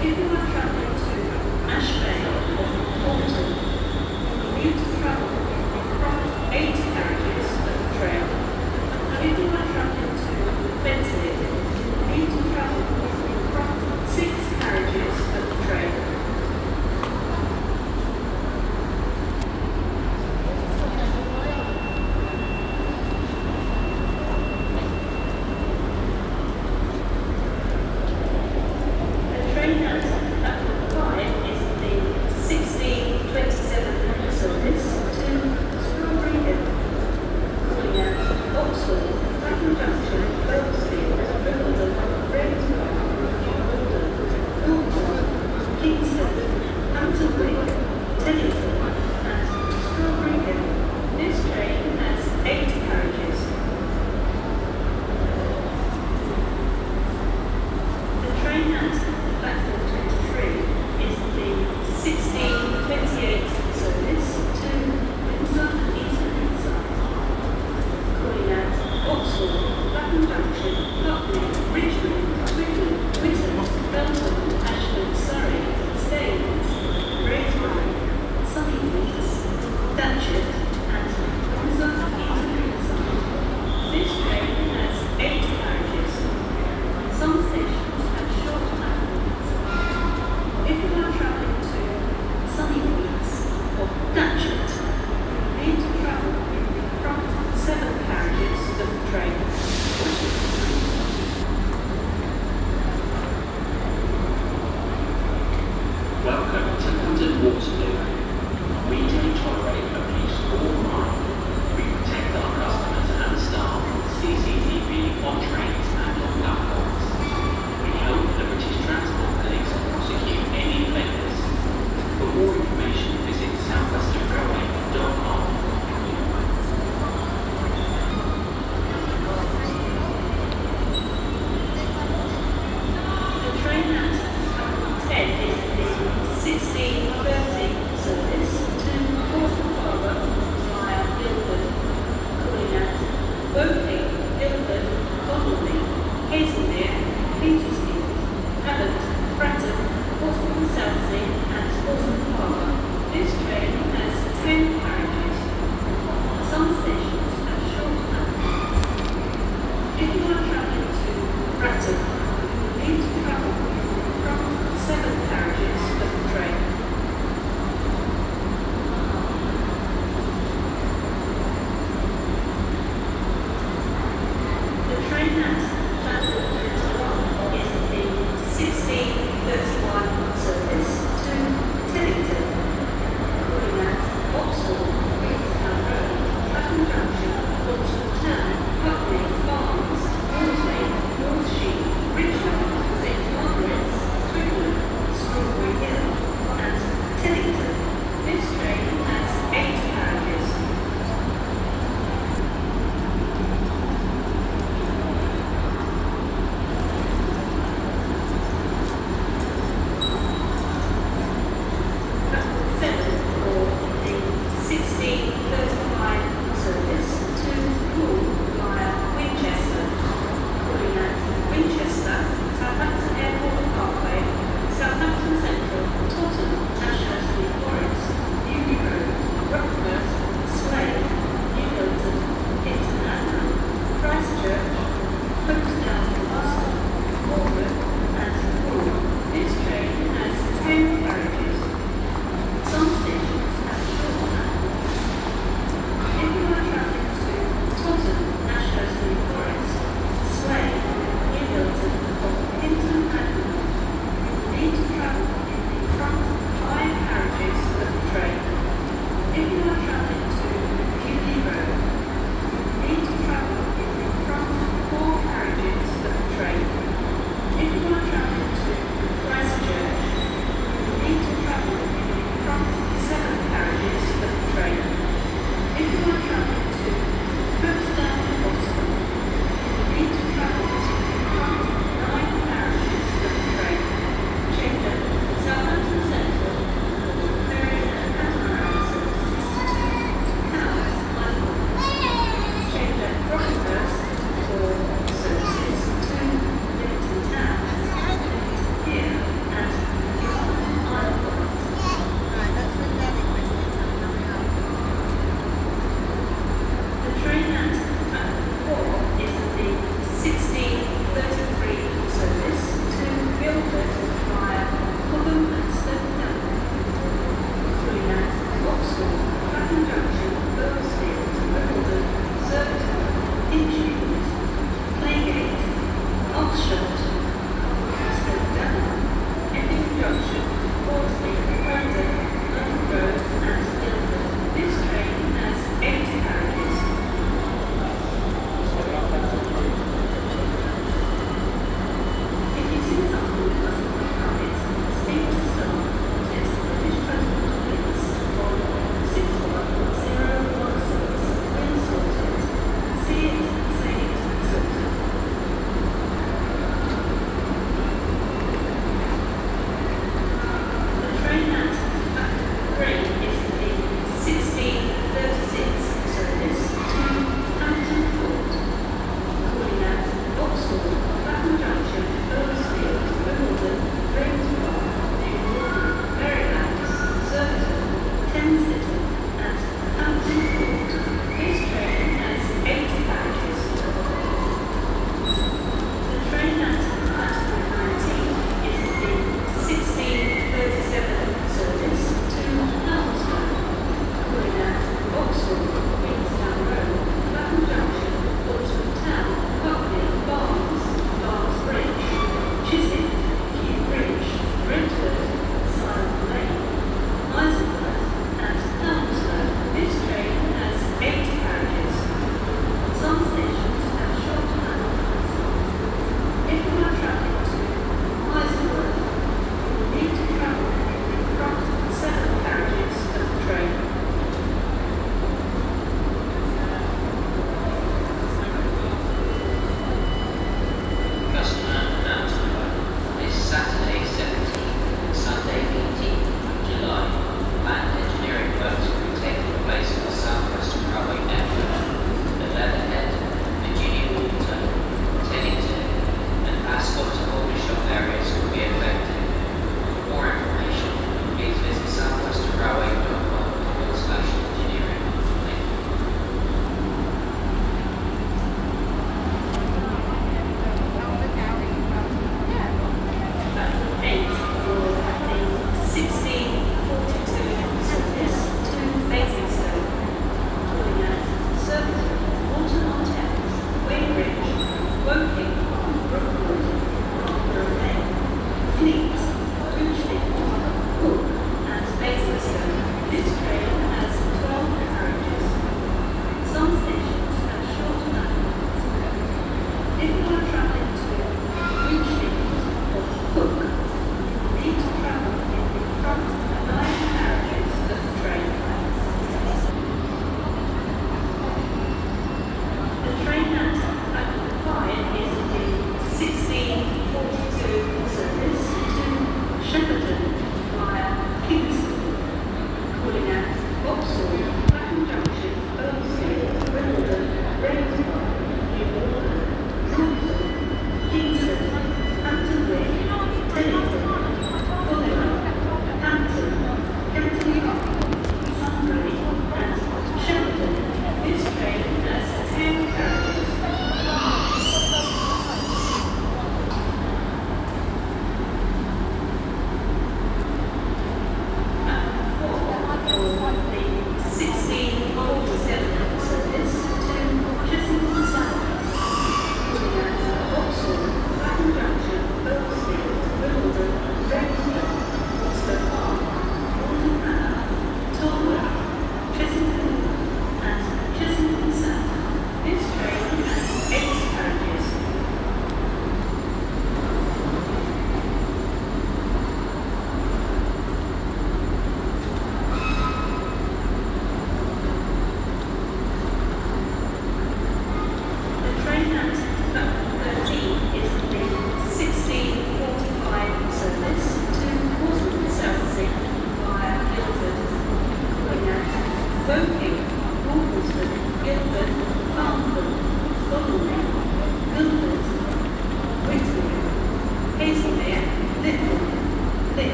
If you are travelling to Ash Bay or Bolton, you to travel in front 8 carriages of the train. If you are travelling to Bentley, you to travel in front 6 carriages of the train. Welcome to London Waterloo. We don't tolerate abuse or crime. We protect our customers and staff with CCTV on trains and on platforms. We help the British Transport Police prosecute any offenders. For more information, visit 𝗟𝗿𝗶𝗶.com. The train at 10 is the 16:30 service.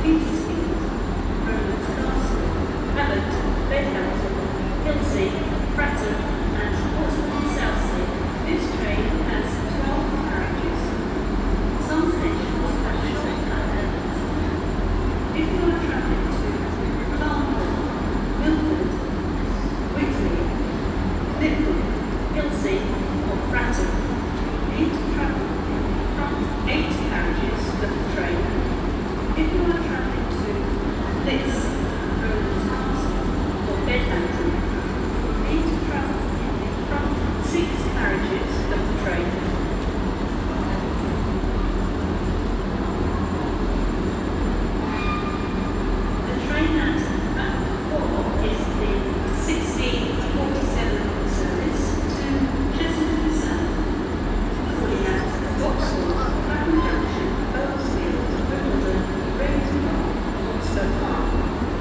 Petersfield, Roland's Castle, 𝗪𝘁𝗶𝗵, Hilsea, Fratton and Portsmouth and Southsea. This train has 12 carriages. Some stations have short platforms. If you are travelling to London, Milford, Whitley, Liverpool, Hilsea or Fratton, you need to travel in the front 8 carriages of the train. If you are travelling to Lis, Roland's Castle or Bedhampton, you need to travel in the front 6 carriages of the train. The train at Mat4 is the 16:47 service to Chester South, calling at Vauxhall, Clapham Junction, Earlsfield, Wimbledon, Ravensbourne, Oxford Park.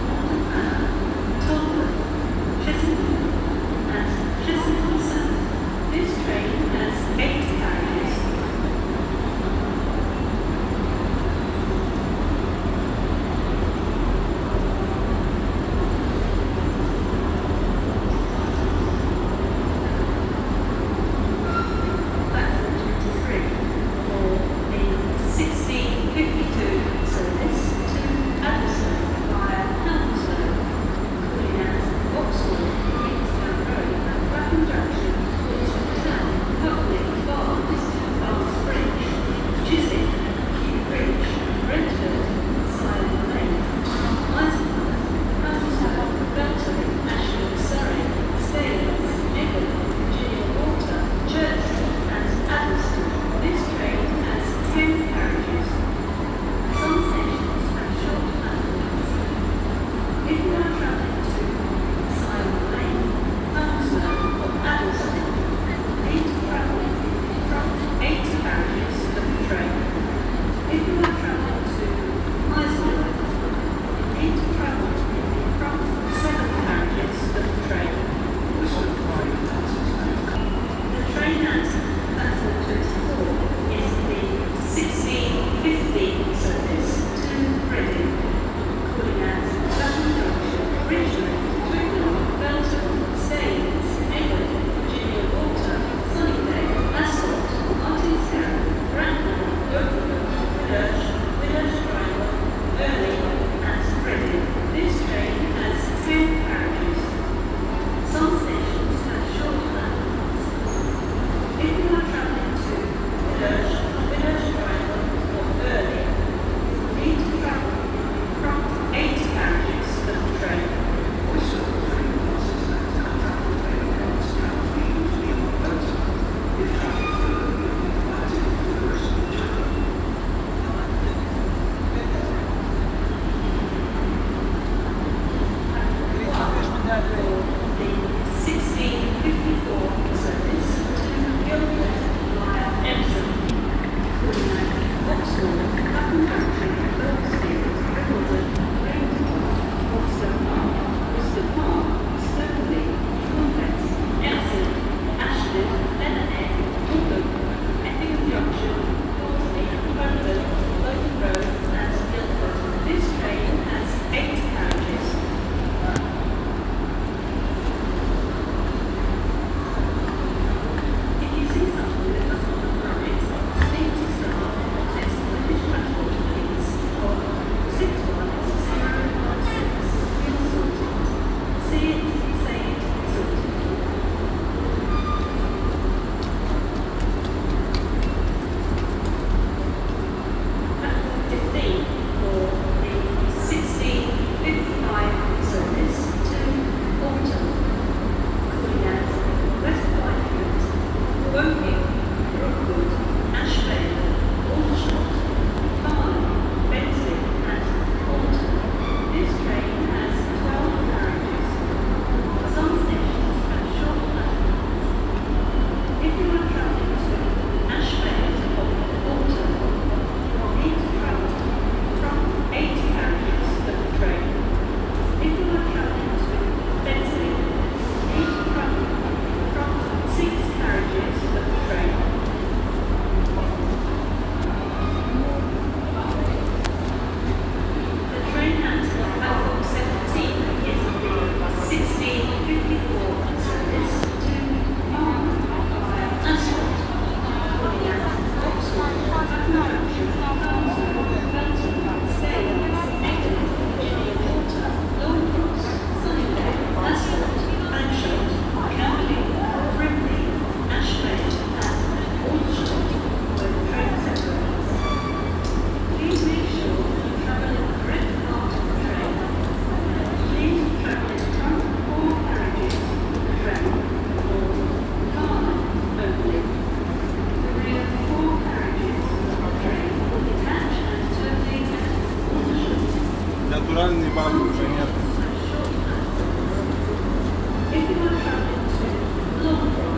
Naturalny babu, że nie. If you are traveling to London